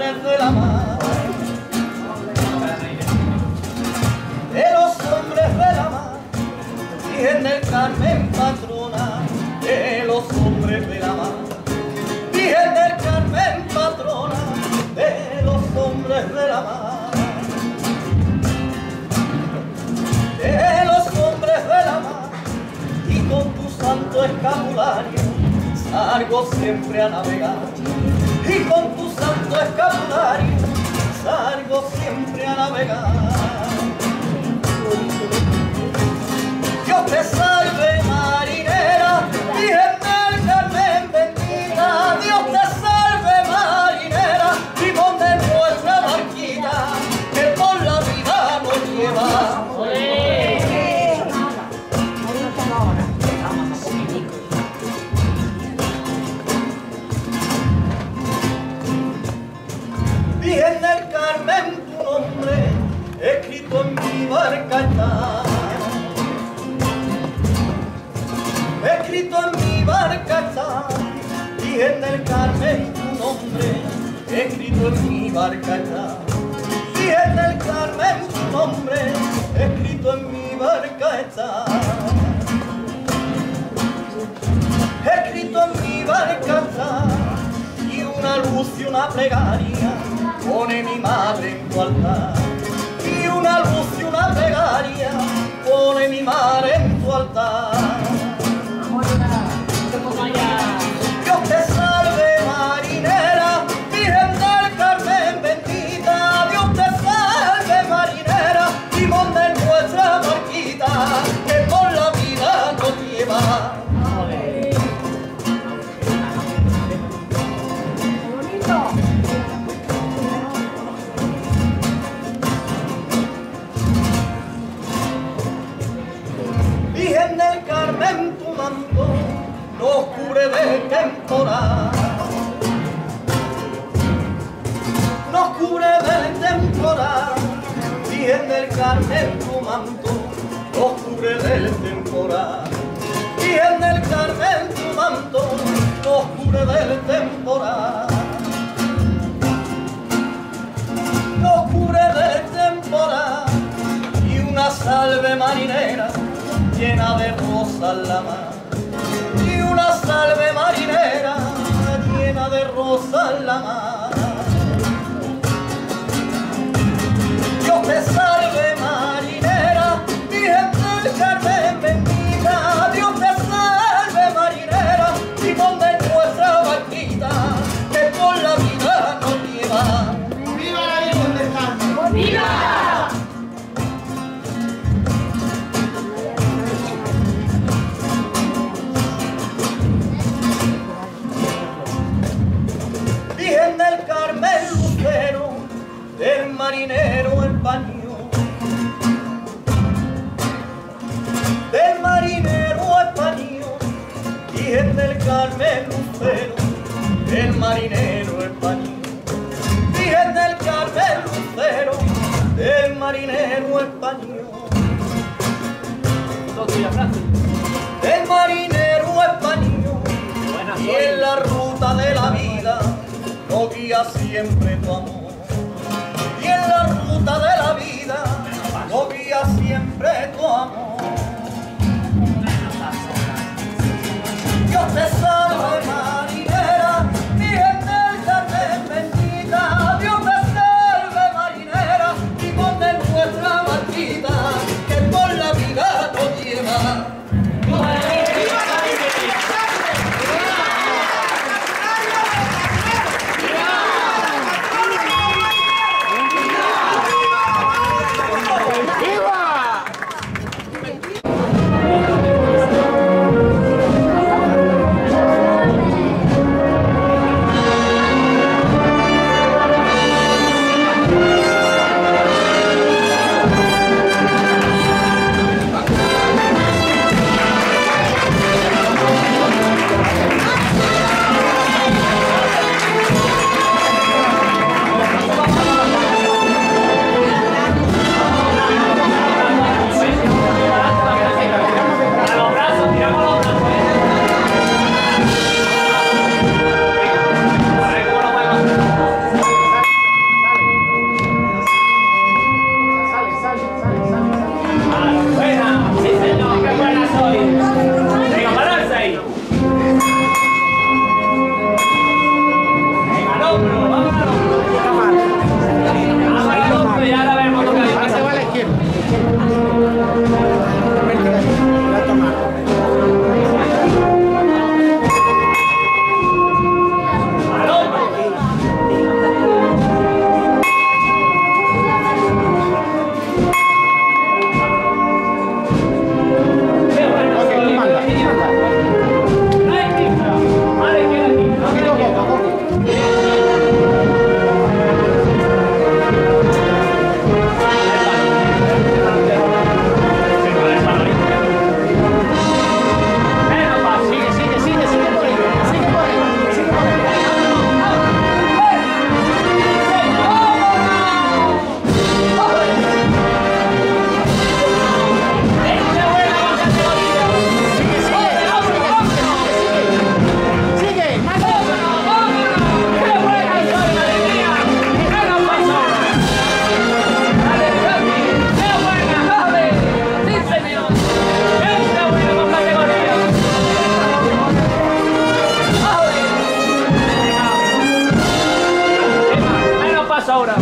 hombres de la mar, de los hombres de la mar, Virgen del Carmen patrona, de los hombres de la mar, Virgen del Carmen patrona, de los hombres de la mar, de los hombres de la mar, y con tu santo escapulario salgo siempre a navegar, y con tu santo escapulario salgo siempre a navegar. Dios te salve marinera, Virgen del Carmen bendita, Dios te salve marinera, timón de nuestra barquita, que por la vida nos lleva. Virgen del Carmen, tu nombre escrito en mi barca está, escrito en mi barca está, Virgen del Carmen, tu nombre escrito en mi barca está, Virgen del Carmen, tu nombre escrito en mi barca está, escrito en mi barca está, y una luz y una plegaria pone mi madre en tu altar, y una luz y una plegaria pone mi madre en tu altar. Dios te salve marinera, Virgen del Carmen bendita, Dios te salve marinera, timón de nuestra barquita, que por la vida nos lleva. Virgen del Carmen, tu manto nos cubre de temporal, nos cubre del temporal, Virgen del Carmen, tu manto nos cubre del temporal, Virgen del Carmen, tu manto nos cubre del temporal, nos cubre del temporal, y una salve marinera llena de rosas la mar, y una salve marinera llena de rosas la mar. Dios te salve marinera, Virgen del Carmen bendita, Dios te salve marinera, timón de nuestra barquita, que por la vida nos lleva. ¡Viva la Virgen del Carmen! ¡Viva! Virgen del Carmen lucero, del marinero el paño, del marinero el paño, Virgen del Carmen lucero, del marinero el paño, Virgen del Carmen lucero, del marinero el paño, del marinero el paño, y en la ruta de la vida nos guía siempre tu amor, y en la ruta de la vida nos guía siempre tu amor. Dios te salve marinera, Virgen del Carmen bendita, Dios te salve marinera, timón de nuestra barquita, que por la vida nos lleva. ahora.